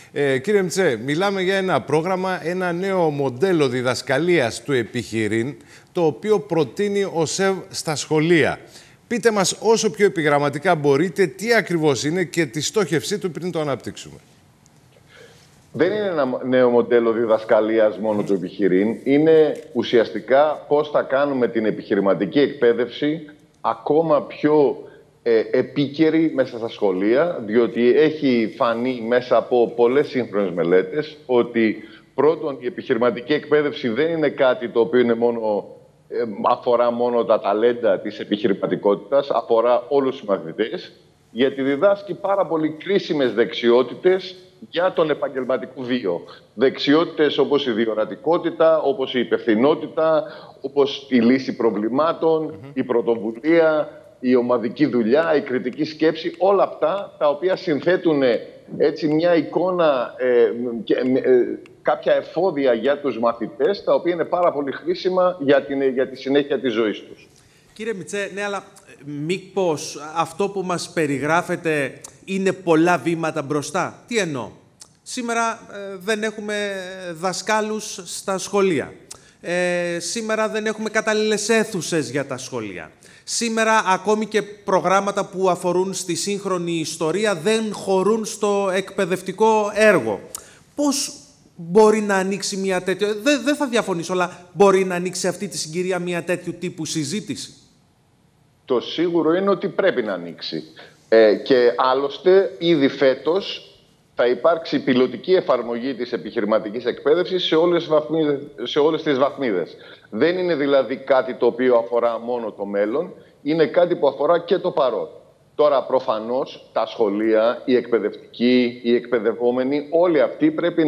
Κύριε Μητσέ, μιλάμε για ένα πρόγραμμα, ένα νέο μοντέλο διδασκαλίας του επιχειρήν, το οποίο προτείνει ο ΣΕΒ στα σχολεία. Πείτε μας όσο πιο επιγραμματικά μπορείτε τι ακριβώς είναι και τη στόχευσή του πριν το αναπτύξουμε. Δεν είναι ένα νέο μοντέλο διδασκαλίας μόνο του επιχειρήν. Είναι ουσιαστικά πώς θα κάνουμε την επιχειρηματική εκπαίδευση ακόμα πιο επίκαιρη μέσα στα σχολεία, διότι έχει φανεί μέσα από πολλές σύγχρονες μελέτες ότι πρώτον η επιχειρηματική εκπαίδευση δεν είναι κάτι το οποίο είναι αφορά μόνο τα ταλέντα της επιχειρηματικότητας, αφορά όλους τους μαθητές, γιατί διδάσκει πάρα πολύ κρίσιμες δεξιότητες για τον επαγγελματικό βίο. Δεξιότητες όπως η διορατικότητα, όπως η υπευθυνότητα, όπως η λύση προβλημάτων, η πρωτοβουλία, η ομαδική δουλειά, η κριτική σκέψη, όλα αυτά τα οποία συνθέτουν έτσι μια εικόνα, κάποια εφόδια για τους μαθητές, τα οποία είναι πάρα πολύ χρήσιμα για τη συνέχεια της ζωής τους. Κύριε Μητσέ, ναι, αλλά μήπως αυτό που μας περιγράφετε είναι πολλά βήματα μπροστά? Τι εννοώ? Σήμερα δεν έχουμε δασκάλους στα σχολεία. Σήμερα δεν έχουμε κατάλληλες αίθουσες για τα σχολεία. Σήμερα ακόμη και προγράμματα που αφορούν στη σύγχρονη ιστορία δεν χωρούν στο εκπαιδευτικό έργο. Πώς μπορεί να ανοίξει μια τέτοια... Δεν θα διαφωνήσω, αλλά μπορεί να ανοίξει αυτή τη συγκυρία μια τέτοιου τύπου συζήτηση? Το σίγουρο είναι ότι πρέπει να ανοίξει. Και άλλωστε ήδη φέτος θα υπάρξει πιλωτική εφαρμογή της επιχειρηματικής εκπαίδευσης σε όλες τις βαθμίδες. Δεν είναι δηλαδή κάτι το οποίο αφορά μόνο το μέλλον, είναι κάτι που αφορά και το παρόν. Τώρα προφανώς τα σχολεία, οι εκπαιδευτικοί, οι εκπαιδευόμενοι, όλοι αυτοί πρέπει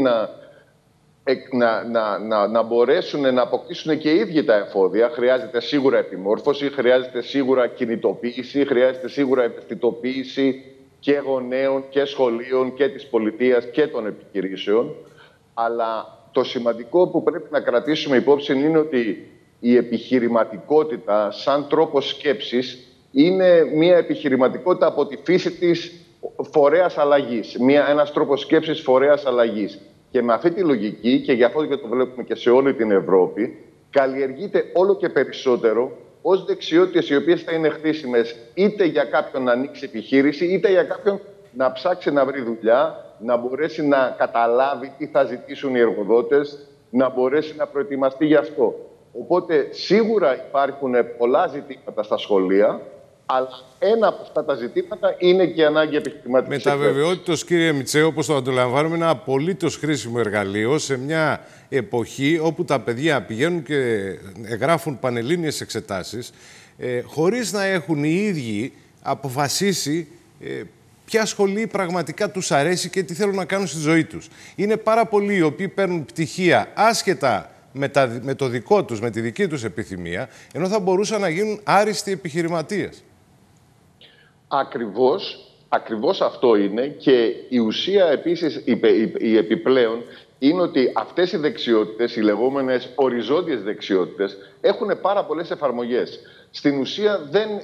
να μπορέσουν να αποκτήσουν και οι ίδιοι τα εφόδια. Χρειάζεται σίγουρα επιμόρφωση, χρειάζεται σίγουρα κινητοποίηση, χρειάζεται σίγουρα ευαισθητοποίηση και γονέων και σχολείων και της πολιτείας και των επιχειρήσεων. Αλλά το σημαντικό που πρέπει να κρατήσουμε υπόψη είναι ότι η επιχειρηματικότητα σαν τρόπο σκέψης είναι μια επιχειρηματικότητα από τη φύση της φορέας αλλαγής. Ένας τρόπος σκέψης φορέας αλλαγής. Και με αυτή τη λογική, και γι' αυτό και το βλέπουμε και σε όλη την Ευρώπη, καλλιεργείται όλο και περισσότερο ως δεξιότητες οι οποίες θα είναι χρήσιμες είτε για κάποιον να ανοίξει επιχείρηση, είτε για κάποιον να ψάξει να βρει δουλειά, να μπορέσει να καταλάβει τι θα ζητήσουν οι εργοδότες, να μπορέσει να προετοιμαστεί γι' αυτό. Οπότε σίγουρα υπάρχουν πολλά ζητήματα στα σχολεία, αλλά ένα από αυτά τα ζητήματα είναι και η ανάγκη επιχειρηματικής εκπαίδευσης. Με τα βεβαιότητος, κύριε Μητσέ, όπως το αντιλαμβάνομαι, ένα απολύτως χρήσιμο εργαλείο σε μια εποχή όπου τα παιδιά πηγαίνουν και γράφουν πανελλήνιες εξετάσεις χωρίς να έχουν οι ίδιοι αποφασίσει ποια σχολή πραγματικά τους αρέσει και τι θέλουν να κάνουν στη ζωή τους. Είναι πάρα πολλοί οι οποίοι παίρνουν πτυχία άσχετα με το δικό τους, με τη δική τους επιθυμία, ενώ θα μπορούσαν να γίνουν άριστοι επιχειρηματίες. Ακριβώς αυτό είναι, και η ουσία επίσης, η επιπλέον, είναι ότι αυτές οι δεξιότητες, οι λεγόμενες οριζόντιες δεξιότητες, έχουν πάρα πολλές εφαρμογές. Στην ουσία,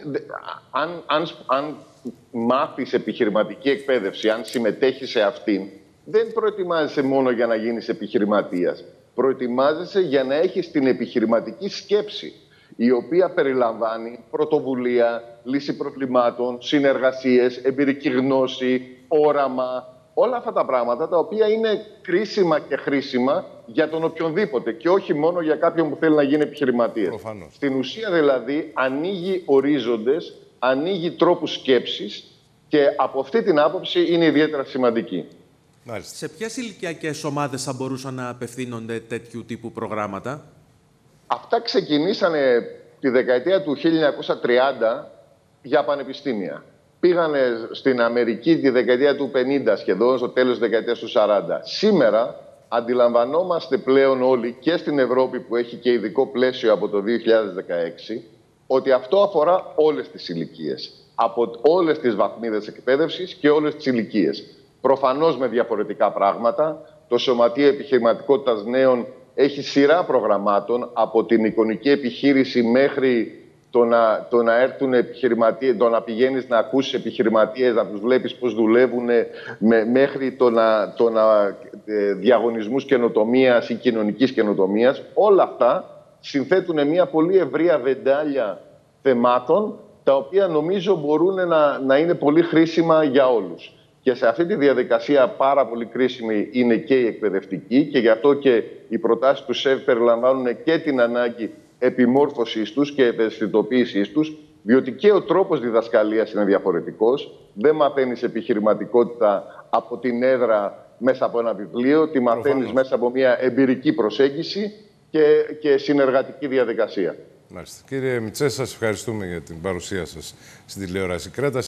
αν μάθεις επιχειρηματική εκπαίδευση, αν συμμετέχεις σε αυτήν, δεν προετοιμάζεσαι μόνο για να γίνεις επιχειρηματίας. Προετοιμάζεσαι για να έχεις την επιχειρηματική σκέψη, η οποία περιλαμβάνει πρωτοβουλία, λύση προβλημάτων, συνεργασίες, εμπειρική γνώση, όραμα, όλα αυτά τα πράγματα τα οποία είναι κρίσιμα και χρήσιμα για τον οποιονδήποτε και όχι μόνο για κάποιον που θέλει να γίνει επιχειρηματίας. Προφανώς. Στην ουσία δηλαδή ανοίγει ορίζοντες, ανοίγει τρόπους σκέψης και από αυτή την άποψη είναι ιδιαίτερα σημαντική. Μάλιστα. Σε ποιες ηλικιακές ομάδες θα μπορούσαν να απευθύνονται τέτοιου τύπου προγράμματα? Αυτά ξεκινήσανε τη δεκαετία του 1930 για πανεπιστήμια. Πήγανε στην Αμερική τη δεκαετία του 50 σχεδόν, στο τέλος της δεκαετίας του 40. Σήμερα αντιλαμβανόμαστε πλέον όλοι και στην Ευρώπη, που έχει και ειδικό πλαίσιο από το 2016, ότι αυτό αφορά όλες τις ηλικίες. Από όλες τις βαθμίδες εκπαίδευσης και όλες τις ηλικίες. Προφανώς με διαφορετικά πράγματα. Το Σωματείο Επιχειρηματικότητας Νέων έχει σειρά προγραμμάτων από την εικονική επιχείρηση μέχρι το να έρθουν επιχειρηματίες, το να πηγαίνεις να ακούσεις επιχειρηματίες, να τους βλέπεις πώς δουλεύουν, μέχρι το να διαγωνισμούς καινοτομίας ή κοινωνικής καινοτομίας. Όλα αυτά συνθέτουν μια πολύ ευρεία βεντάλια θεμάτων, τα οποία νομίζω μπορούν να είναι πολύ χρήσιμα για όλους. Και σε αυτή τη διαδικασία πάρα πολύ κρίσιμη είναι και η εκπαιδευτική, και γι' αυτό και οι προτάσεις του ΣΕΒ περιλαμβάνουν και την ανάγκη επιμόρφωσης τους και ευαισθητοποίησης τους, διότι και ο τρόπος διδασκαλίας είναι διαφορετικός. Δεν μαθαίνεις επιχειρηματικότητα από την έδρα μέσα από ένα βιβλίο, τη μαθαίνεις μέσα από μια εμπειρική προσέγγιση και συνεργατική διαδικασία. Μάλιστα. Κύριε Μητσέ, σας ευχαριστούμε για την παρουσία σας στην τηλεόραση Κρέτας.